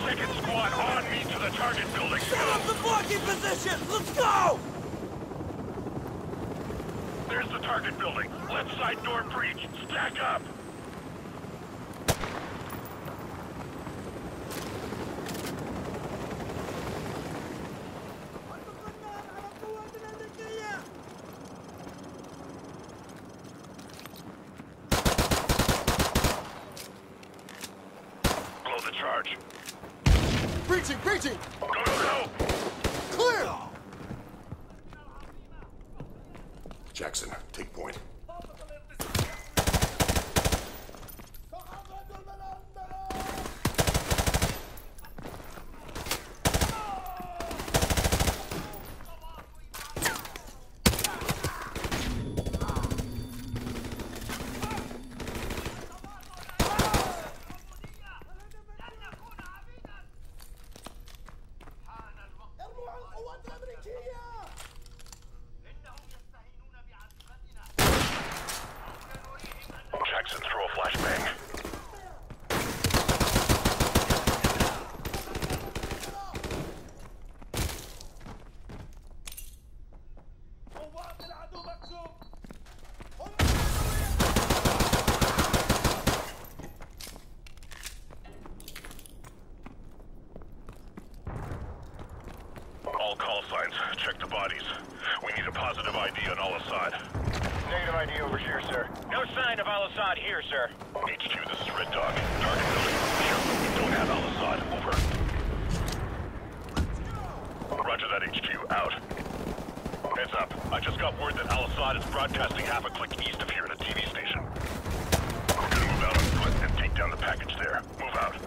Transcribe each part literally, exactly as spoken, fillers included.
Second squad on me to the target building. Set up the blocking position! Let's go! There's the target building. Left side door breach. Stack up. Blow the charge. Breaching! Breaching! Go, go, go! Clear! Jackson, take point. Jackson, throw a flashbang. All call signs. Check the bodies. We need a positive I D on Al-Assad. Negative I D over here, sir. No sign of Al-Assad here, sir. H Q, this is Red Dog. Target building. Here, we don't have Al-Assad. Over. Roger that, H Q. Out. Heads up. I just got word that Al-Assad is broadcasting half a click east of here at a T V station. We're gonna move out on foot and take down the package there. Move out.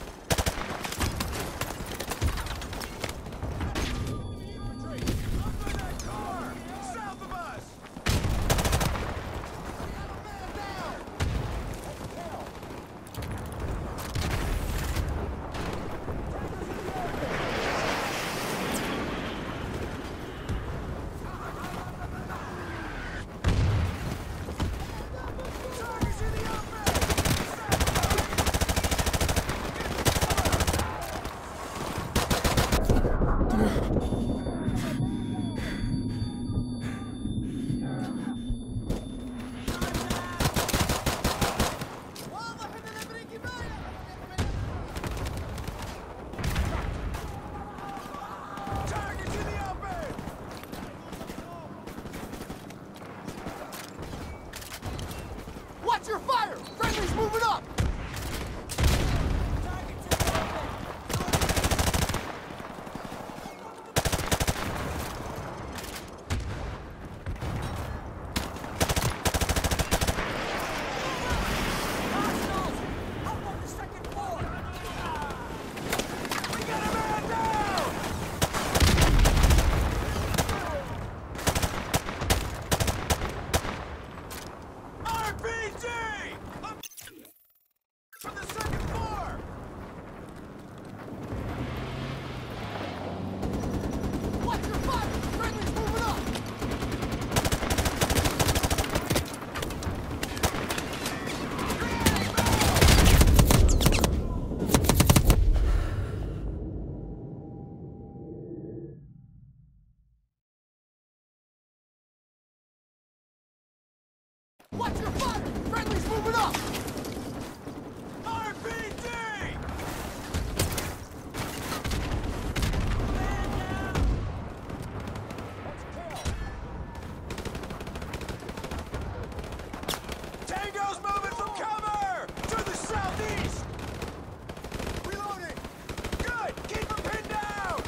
Watch your fire! Friendly's moving up! Watch your fire! Friendly's moving up! R P D! Man down! Tango's moving from cover! To the southeast! Reloading! Good! Keep him pinned down!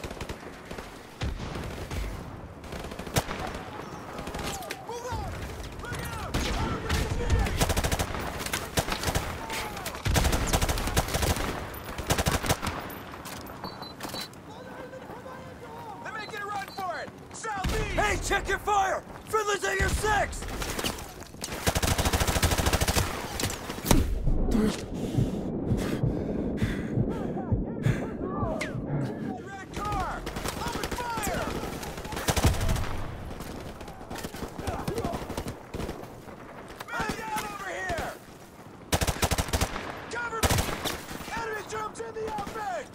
Move on! Look out! They're making a run for it! Southeast! Hey, check your fire! Friendly's at your six! Red car! Open fire! Man down over here! Cover me! Enemy troops in the offense!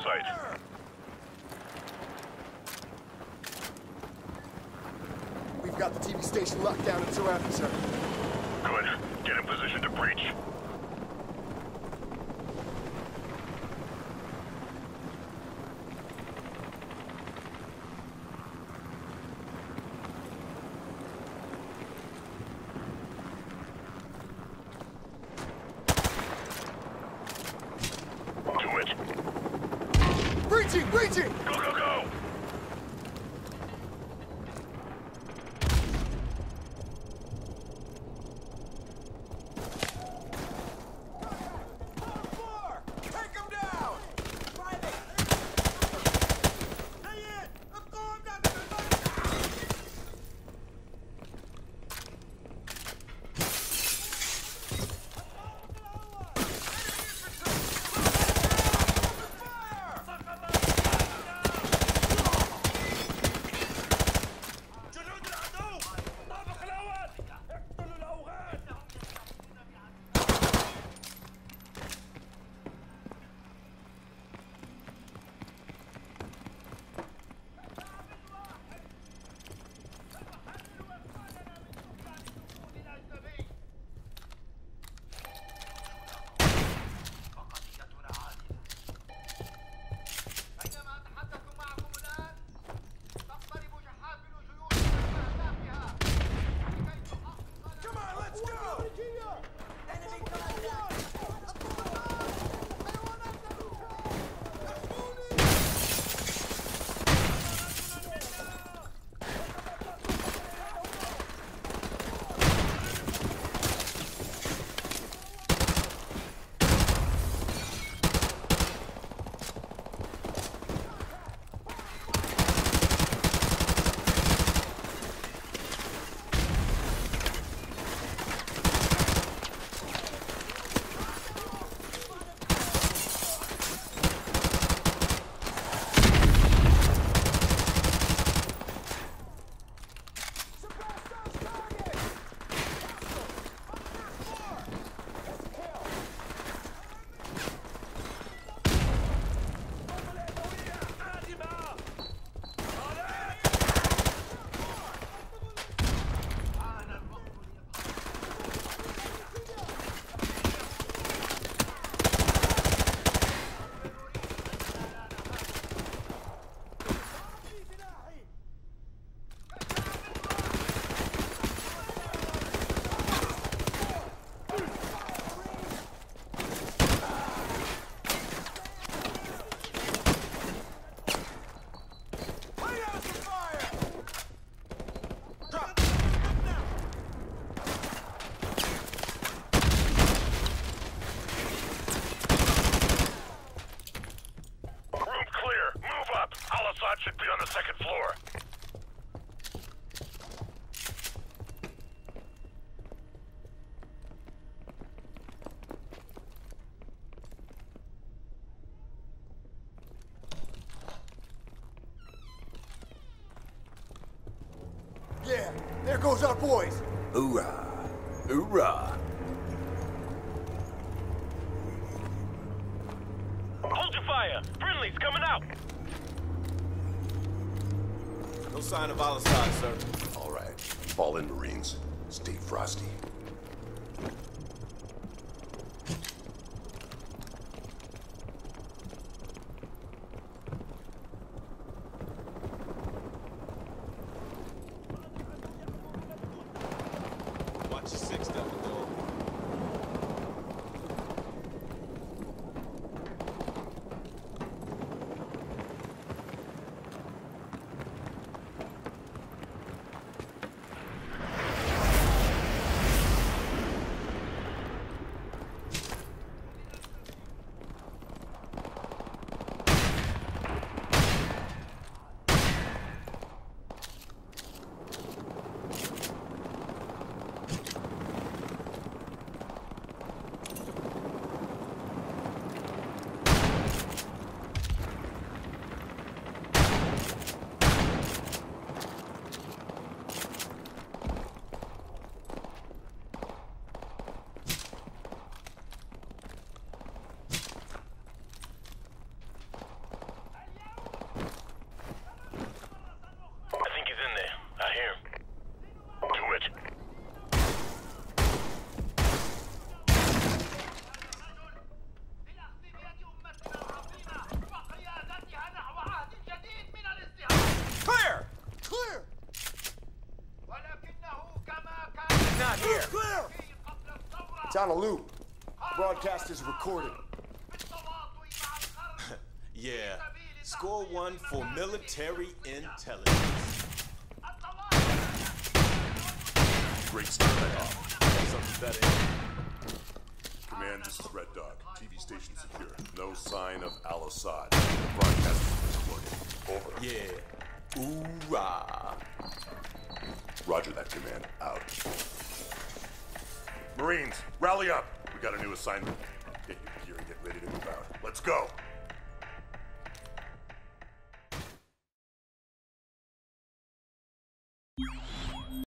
sight. We've got the T V station locked down and surrounded, sir. Good. Get in position to breach. Do it. Breaching! Breaching! Go, go, go! Take him down! Hey, Ed! I'm going down to the Should be on the second floor. Yeah, there goes our boys. Hoorah! Hoorah! Hold your fire! Friendly's coming out! No sign of our side, sir. All right. Fall in, Marines. Stay frosty. Watch your six, double door. Down a loop. Broadcast is recorded. Yeah. Score one for military intelligence. Great start off. Something better. Command, this is Red Dog. T V station secure. No sign of Al-Assad. The broadcast is exploding. Over. Yeah. Ooh-rah. Roger that, Command. Out. Marines, rally up. We got a new assignment. Get your gear and get ready to move out. Let's go.